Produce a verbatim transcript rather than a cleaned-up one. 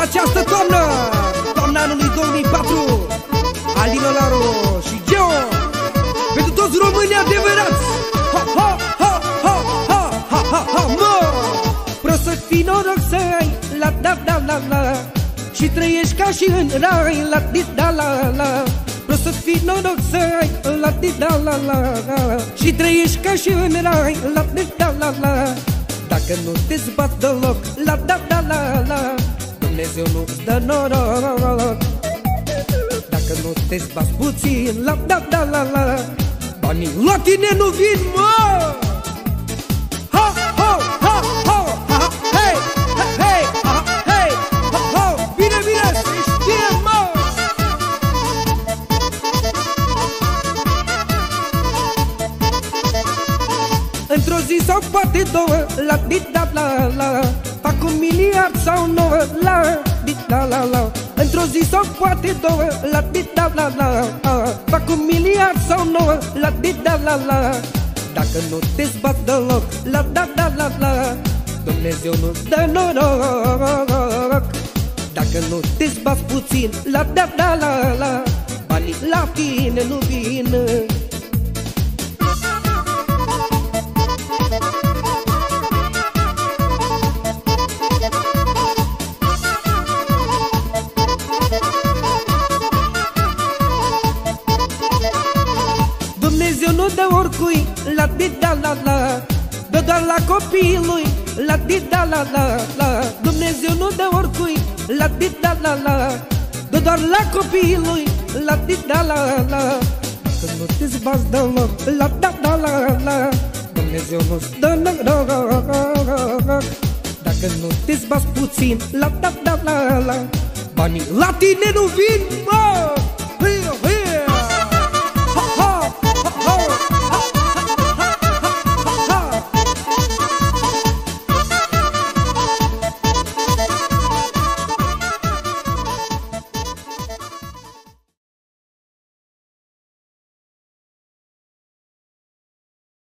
această toamnă, toamna anului două mii patru, Alin Olaru și Geo, pentru toți românii adevărați. Ha, ha, ha, ha, ha, ha, ha, ha, mă! Prost să fii, noroc să ai, la da da la la, și trăiești ca și în rai, la di da la la. Prost să fii, noroc să ai, la di da la la, și trăiești ca și în rai, la di da la la. Dacă nu te zbați deloc, la da da la la, Dumnezeu nu-ți dă noroc. Dacă nu te zbați puțin, la da da la la, banii la tine nu vin, mă! Ha, ha, ha, ha, ha, hei, hei, ha, hei, ha, ha, bine, bine, se știe, mă! Într-o zi sau poate două, la di da la la, fac un miliard sau nouă, la di da la la. Într-o zi sau poate două, la di da la la, fac un miliard sau nouă, la di da la la. Dacă nu te zbați deloc, la da da la la, Dumnezeu nu-ți dă noroc. Dacă nu te zbați puțin, la da da la la, banii la tine nu vin. Dumnezeu nu dă oricui, la di da la la, dă doar la copiii lui, la di da la la la. Dumnezeu nu dă oricui, la di da la la, dă doar la copiii lui, la di da la la. Dacă nu te zbați deloc, la da da la la, Dumnezeu nu-ți dă noroc. Dacă nu te zbați puțin, la da da la la, banii la tine nu vin, mă!